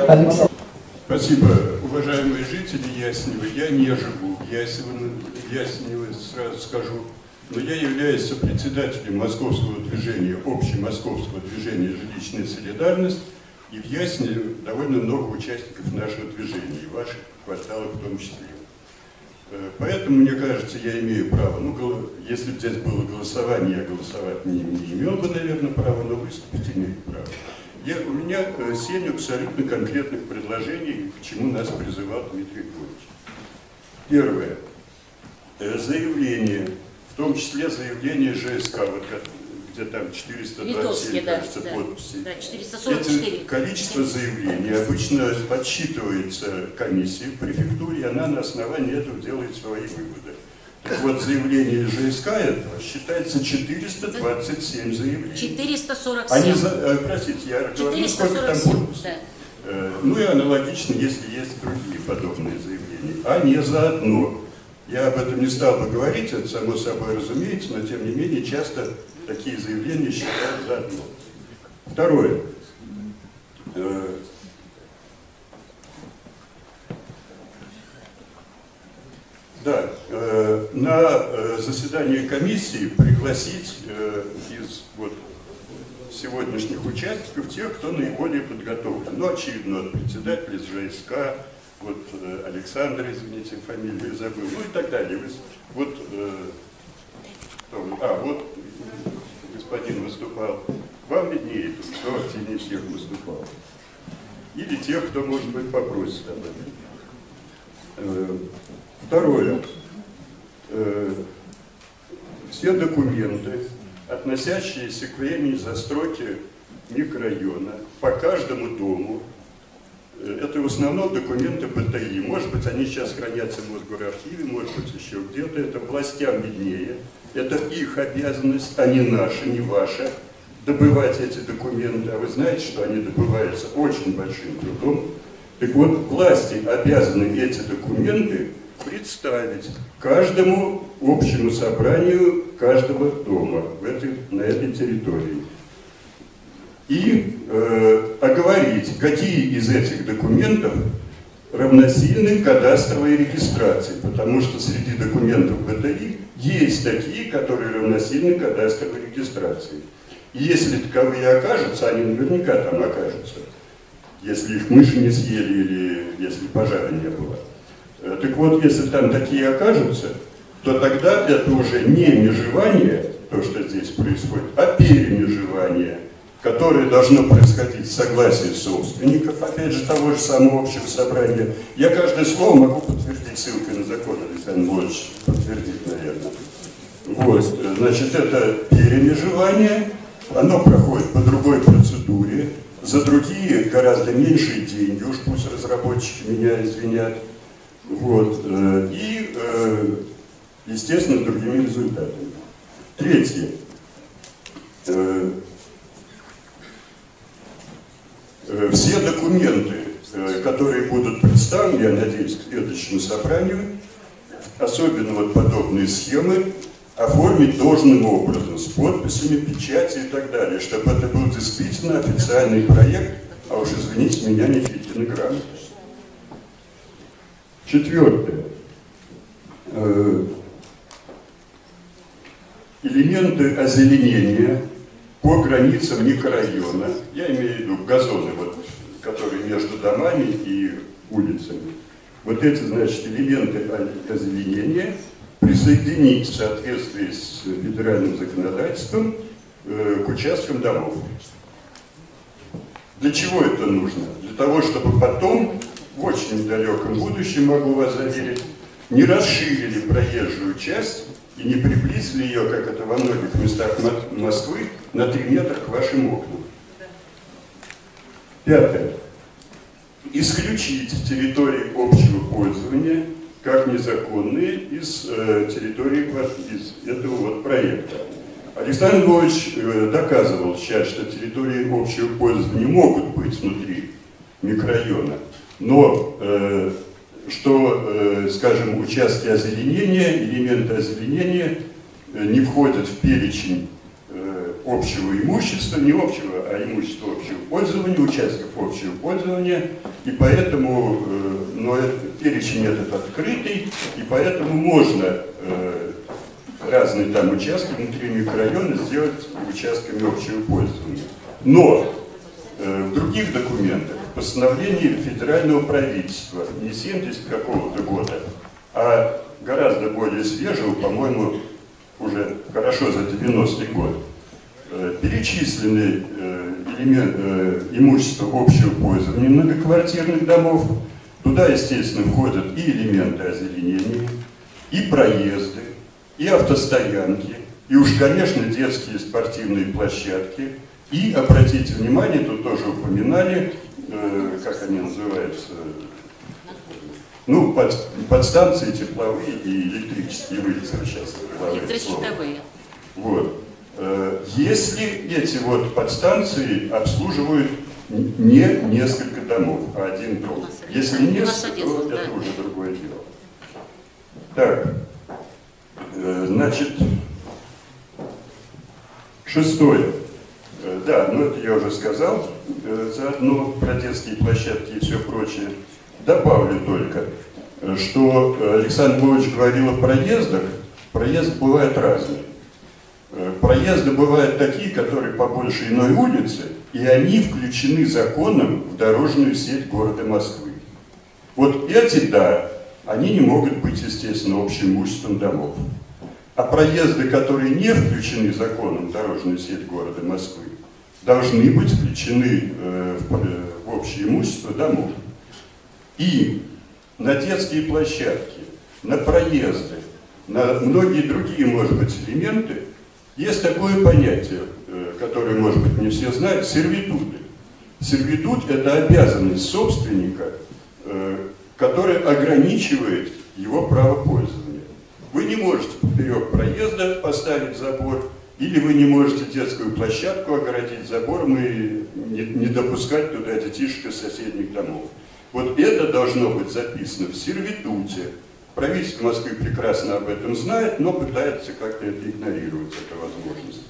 Александр. Спасибо, уважаемые жители Яснева. Я не живу в Яснево, сразу скажу, но я являюсь сопредседателем московского движения, общемосковского движения «Жилищная солидарность», и в Ясневе довольно много участников нашего движения, и ваших кварталов в том числе. Поэтому, мне кажется, я имею право, ну, если бы здесь было голосование, я голосовать не имел бы, наверное, права, но выступить имею право. У меня 7 абсолютно конкретных предложений, к чему нас призывал Дмитрий Григорьевич. Первое. Заявление, в том числе заявление ЖСК, вот где там 427, кажется, подписей. Да, 444. Это количество заявлений обычно подсчитывается комиссией в префектуре, и она на основании этого делает свои выводы. Так вот, заявление ЖСК этого считается 427 заявлений. 447. Простите, я говорю, сколько там подписей. Да. Ну и аналогично, если есть другие подобные заявления, а не заодно. Я об этом не стал бы говорить, это само собой разумеется, но тем не менее часто такие заявления считают заодно. Второе. Да, на заседание комиссии пригласить из сегодняшних участников тех, кто наиболее подготовлен. Ну, очевидно, председатель из ЖСК, Александр, извините, фамилию забыл, ну и так далее. Вот господин выступал. Вам виднее, кто активнее всех выступал. Или тех, кто, может быть, попросит об этом. Второе. Все документы, относящиеся к времени застройки микрорайона, по каждому дому, это в основном документы БТИ. Может быть, они сейчас хранятся в Мосгорархиве, может быть, еще где-то. Это властям виднее. Это их обязанность, а не наша, не ваша, добывать эти документы. А вы знаете, что они добываются очень большим трудом. Так вот, власти обязаны эти документы представить каждому общему собранию каждого дома на этой территории. И оговорить, какие из этих документов равносильны кадастровой регистрации, потому что среди документов БТИ есть такие, которые равносильны кадастровой регистрации. И если таковые окажутся, они наверняка там окажутся, если их мыши не съели или если пожара не было. Так вот, если там такие окажутся, то тогда это уже не межевание, то, что здесь происходит, а перемежевание, которое должно происходить в согласии собственников, опять же, того же самого общего собрания. Я каждое слово могу подтвердить ссылкой на закон, Александр Владимирович подтвердит, наверное. Вот, значит, это перемежевание, оно проходит по другой процедуре, за другие гораздо меньшие деньги, уж пусть разработчики меня извинят, вот, и, естественно, с другими результатами. Третье. Все документы, которые будут представлены, я надеюсь, к следующему собранию, особенно подобные схемы, оформить должным образом, с подписями, печатью и так далее, чтобы это был действительно официальный проект, а уж, извините меня, не Федькины грамоты. Четвертое. Элементы озеленения по границам микрорайона, я имею в виду газоны, которые между домами и улицами. Вот эти, значит, элементы озеленения присоединить в соответствии с федеральным законодательством к участкам домов. Для чего это нужно? Для того, чтобы потом, в очень недалеком будущем, могу вас заверить, не расширили проезжую часть и не приблизили ее, как это во многих местах Москвы, на 3 метра к вашим окнам. Пятое. Исключить территории общего пользования как незаконные из территории из этого проекта. Александр Львович доказывал сейчас, что территории общего пользования могут быть внутри микрорайона, но что, скажем, участки озеленения, элементы озеленения не входят в перечень общего имущества, не общего, а имущества общего пользования, участков общего пользования, и поэтому, но перечень этот открытый, и поэтому можно разные там участки внутри микрорайона сделать участками общего пользования. Но в других документах, постановлении федерального правительства, не 70 какого-то года, а гораздо более свежего, по-моему, уже хорошо за 90-й год, перечислены имущество общего пользования многоквартирных домов. Туда, естественно, входят и элементы озеленения, и проезды, и автостоянки, и уж, конечно, детские спортивные площадки. И, обратите внимание, тут тоже упоминали, как они называются, ну, подстанции тепловые и электрические вылезы сейчас. Электрощитовые. Вот. Если эти вот подстанции обслуживают не несколько домов, а один дом. Если несколько, то это уже другое дело. Так, значит, шестое. Да, ну это я уже сказал, заодно про детские площадки и все прочее. Добавлю только, что Александр Львович говорил о проездах. Проезды бывают разные. Проезды бывают такие, которые по большей иной улице, и они включены законом в дорожную сеть города Москвы. Вот эти, да, они не могут быть, естественно, общим имуществом домов. А проезды, которые не включены законом в дорожную сеть города Москвы, должны быть включены в общее имущество домов. И на детские площадки, на проезды, на многие другие, может быть, элементы есть такое понятие, которое, может быть, не все знают, сервитуты. Сервитут – это обязанность собственника, которая ограничивает его право пользования. Вы не можете поперек проезда поставить забор, или вы не можете детскую площадку огородить забором и не допускать туда детишек из соседних домов. Вот это должно быть записано в сервитуте. Правительство Москвы прекрасно об этом знает, но пытается как-то это игнорировать, эту возможность.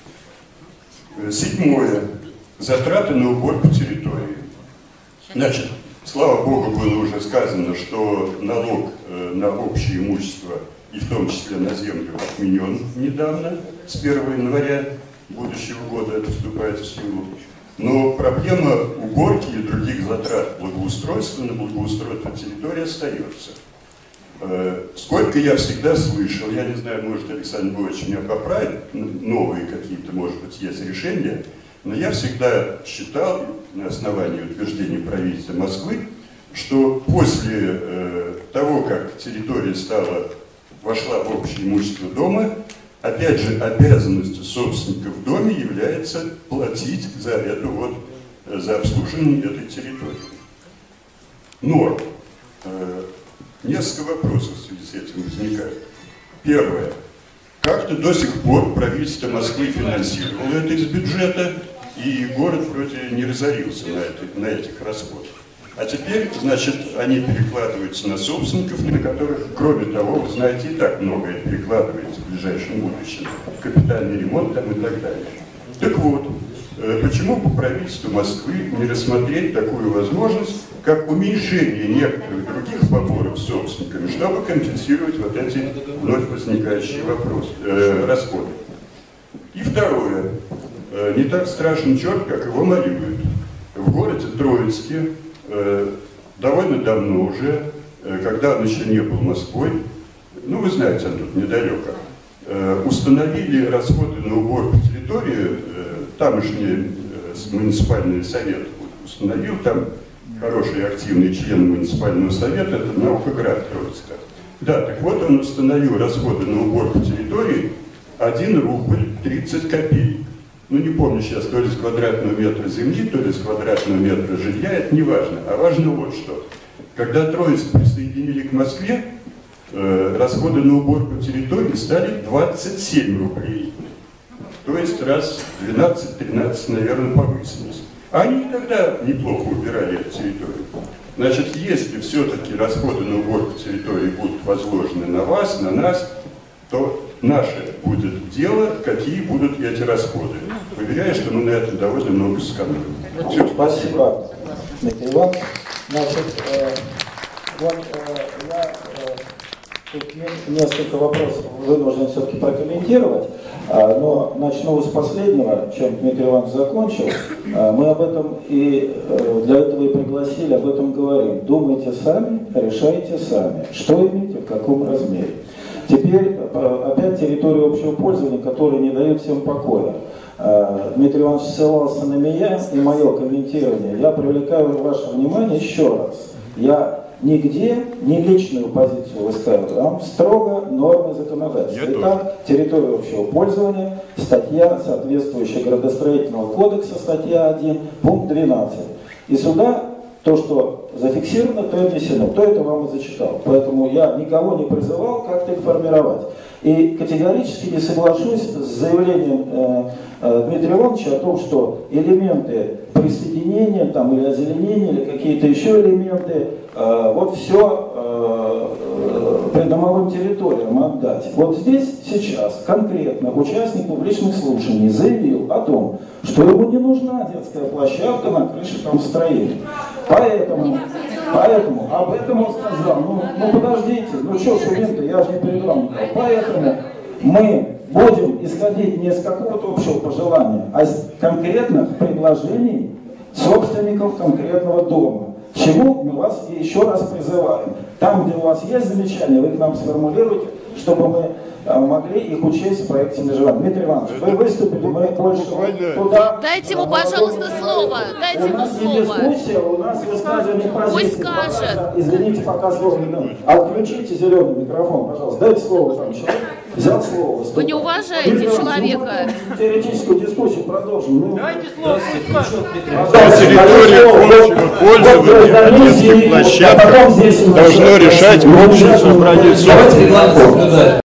Седьмое. Затраты на уборку территории. Значит, слава Богу, было уже сказано, что налог на общее имущество, и в том числе на землю, отменен недавно, с 1 января будущего года это вступает в силу. Но проблема уборки и других затрат благоустройства на благоустройство территории остается. Сколько я всегда слышал, я не знаю, может Александр Львович меня поправит, новые какие-то, может быть, есть решения, но я всегда считал, на основании утверждений правительства Москвы, что после того, как территория вошла в общее имущество дома, опять же, обязанностью собственника в доме является платить за обслуживание этой территории. Но несколько вопросов в связи с этим возникает. Первое. Как-то до сих пор правительство Москвы финансировало это из бюджета, и город вроде не разорился на этих расходах. А теперь, значит, они перекладываются на собственников, на которых, кроме того, вы знаете, и так многое перекладывается в ближайшем будущем. Капитальный ремонт там и так далее. Так вот, почему бы правительству Москвы не рассмотреть такую возможность, как уменьшение некоторых других поборов собственниками, чтобы компенсировать вот эти вновь возникающие расходы? И второе. Не так страшен черт, как его малюют. В городе Троицке довольно давно уже, когда он еще не был Москвой, ну вы знаете, он тут недалеко, установили расходы на уборку территории, тамошний муниципальный совет установил, там хороший активный член муниципального совета, это Наукоград Троицка. Да, так вот он установил расходы на уборку территории 1 рубль 30 копеек. Ну, не помню сейчас, то ли с квадратного метра земли, то ли с квадратного метра жилья, это не важно. А важно вот что. Когда Троицк присоединили к Москве, расходы на уборку территории стали 27 рублей. То есть раз 12-13, наверное, повысились. А они и тогда неплохо убирали эту территорию. Значит, если все-таки расходы на уборку территории будут возложены на вас, на нас, то наше будет дело, какие будут эти расходы. Уверяю, что мы на это довольно много сэкономим. Спасибо, Дмитрий Иванович. Значит, я тут несколько вопросов вынужден все-таки прокомментировать, но начну с последнего, чем Дмитрий Иванович закончил. Мы об этом и для этого и пригласили, об этом говорим. Думайте сами, решайте сами, что имеете, в каком размере. Теперь опять территория общего пользования, которая не дает всем покоя. Дмитрий Иванович ссылался на меня и мое комментирование. Я привлекаю ваше внимание еще раз. Я нигде не личную позицию высказываю, а строго нормы законодательства. Итак, территория общего пользования, статья, соответствующая Градостроительного кодекса, статья 1, пункт 12. И сюда то, что зафиксировано, то и внесено, то это вам и зачитал. Поэтому я никого не призывал как-то их формировать. И категорически не соглашусь с заявлением Дмитрия Ивановича о том, что элементы присоединения там, или озеленения, или какие-то еще элементы, вот все придомовым территориям отдать. Вот здесь сейчас конкретно участник публичных слушаний заявил о том, что ему не нужна детская площадка на крыше там строения. Поэтому об этом он сказал, ну подождите, ну что шумим-то, я же не перед вами. Поэтому мы будем исходить не из какого-то общего пожелания, а из конкретных предложений собственников конкретного дома. К чему мы вас еще раз призываем. Там, где у вас есть замечания, вы к нам сформулируйте, чтобы мы могли их учесть в проекте межевания. Дмитрий Иванович, вы выступили, мы больше туда... Дайте ему, пожалуйста, слово. Дайте ему слово. Дискуссия, у нас высказывание позиции. Пусть скажет. Извините, пока слово не дам. Отключите зеленый микрофон, пожалуйста. Дайте слово там человек. Взял слово. Вы не уважаете человека. Теоретическую дискуссию продолжим. Дайте слово, пусть На территории общего пользования детских площадках должно решать общее собрание собственников.